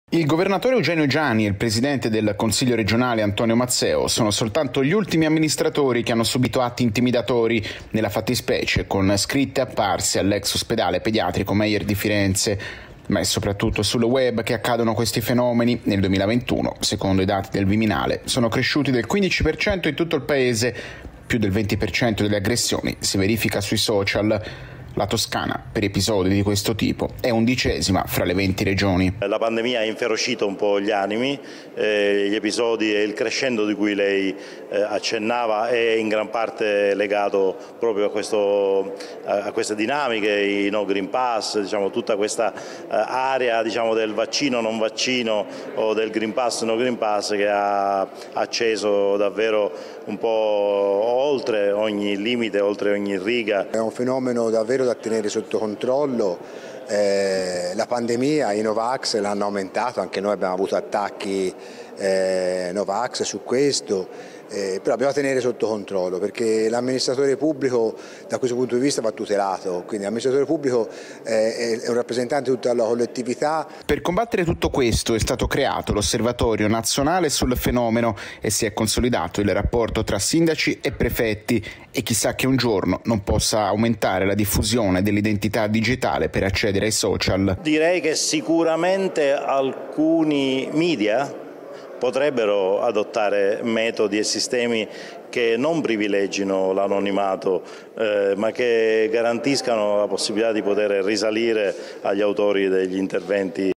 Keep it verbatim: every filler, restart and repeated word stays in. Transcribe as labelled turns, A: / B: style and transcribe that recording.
A: Il governatore Eugenio Giani e il presidente del Consiglio regionale Antonio Mazzeo sono soltanto gli ultimi amministratori che hanno subito atti intimidatori, nella fattispecie con scritte apparse all'ex ospedale pediatrico Meyer di Firenze. Ma è soprattutto sul web che accadono questi fenomeni. Nel duemilaventuno, secondo i dati del Viminale, sono cresciuti del quindici per cento in tutto il paese, più del venti per cento delle aggressioni si verifica sui social. La Toscana, per episodi di questo tipo, è undicesima fra le venti regioni.
B: La pandemia ha inferocito un po' gli animi, eh, gli episodi e il crescendo di cui lei eh, accennava è in gran parte legato proprio a, questo, a queste dinamiche, i no green pass, diciamo, tutta questa eh, area diciamo, del vaccino non vaccino o del green pass no green pass che ha acceso davvero un po' oltre ogni limite, oltre ogni riga.
C: È un fenomeno davvero da tenere sotto controllo. Eh, la pandemia, i Novax l'hanno aumentato, anche noi abbiamo avuto attacchi eh, Novax su questo, eh, però dobbiamo tenere sotto controllo perché l'amministratore pubblico da questo punto di vista va tutelato, quindi l'amministratore pubblico eh, è un rappresentante di tutta la collettività.
A: Per combattere tutto questo è stato creato l'Osservatorio Nazionale sul fenomeno e si è consolidato il rapporto tra sindaci e prefetti e chissà che un giorno non possa aumentare la diffusione dell'identità digitale per accedere ai social.
B: Direi che sicuramente alcuni media potrebbero adottare metodi e sistemi che non privilegino l'anonimato eh, ma che garantiscano la possibilità di poter risalire agli autori degli interventi.